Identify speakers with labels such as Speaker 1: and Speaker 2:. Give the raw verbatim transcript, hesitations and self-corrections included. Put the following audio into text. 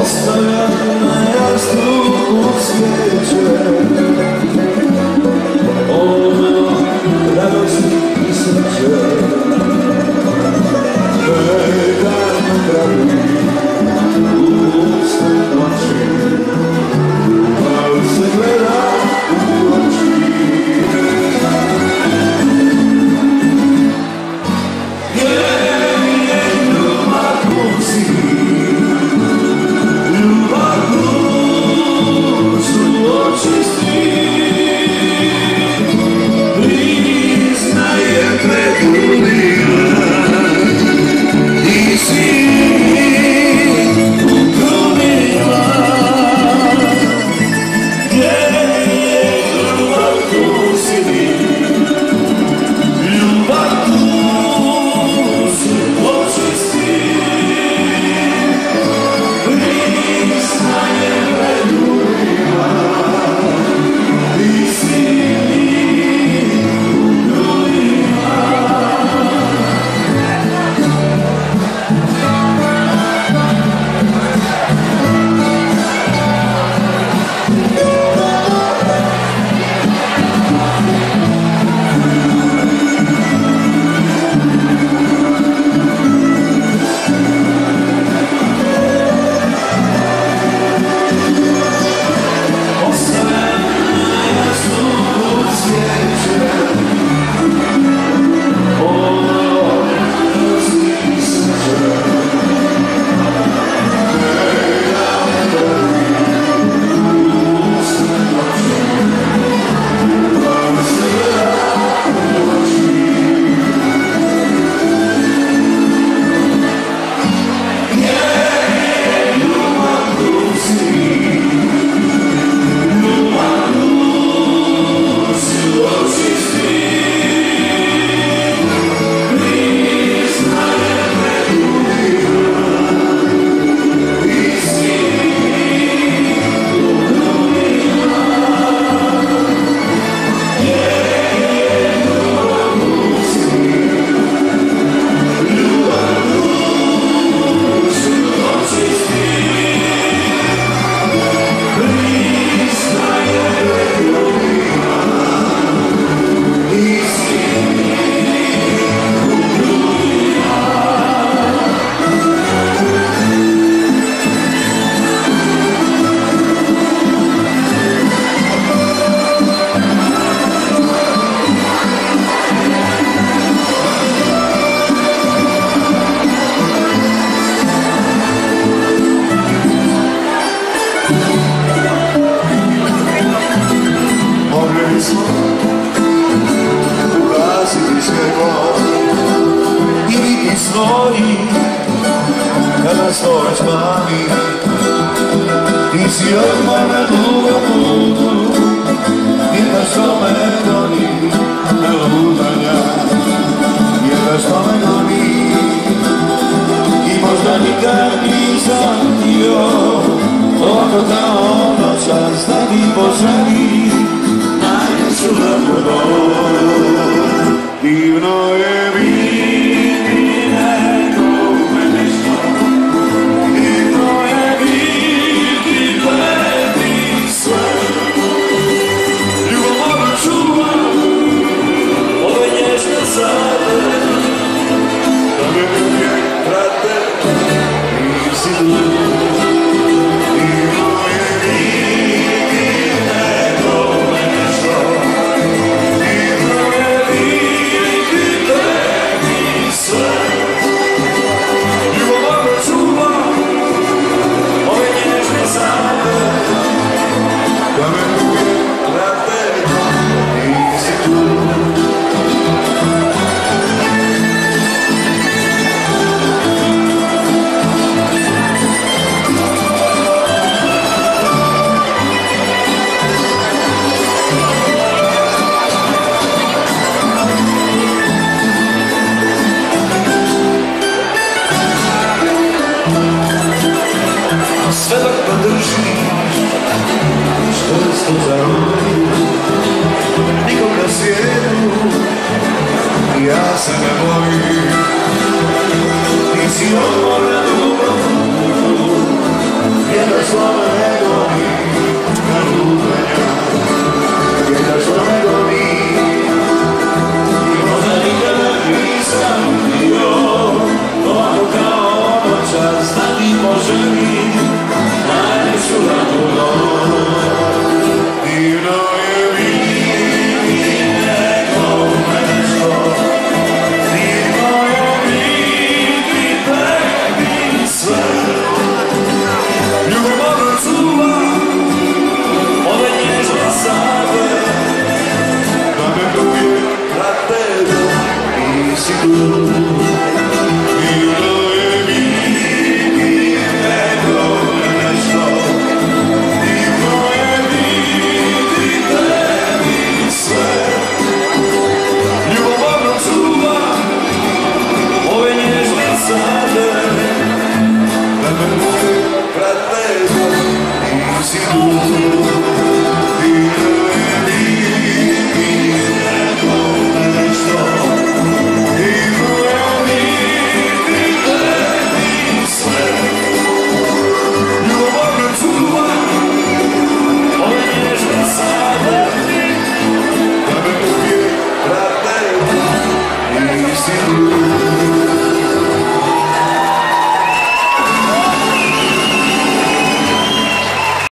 Speaker 1: Ostavljam na jastuku svijeće, ono radosti i sreće. Gledam na gradu, usta noći, ali se gledam u oči.
Speaker 2: Kada stojiš vani, ti si odmah na dugom putu, jedno što me goni, lutanja, jedno što me goni. I možda nikad nisam htio ovako kao noćas da ti poželi najveću lagodu. Divno je biti nekome nešto, divno je biti gledati sve. Ljubav mogu čuvam ove nježne sate, da me uvijek prate, nisi tu. Sve dok podržiš čvrsto za ruku nikog na svijetu, ja se ne bojim. Ti si odmor na dugom putu, fratello, insieme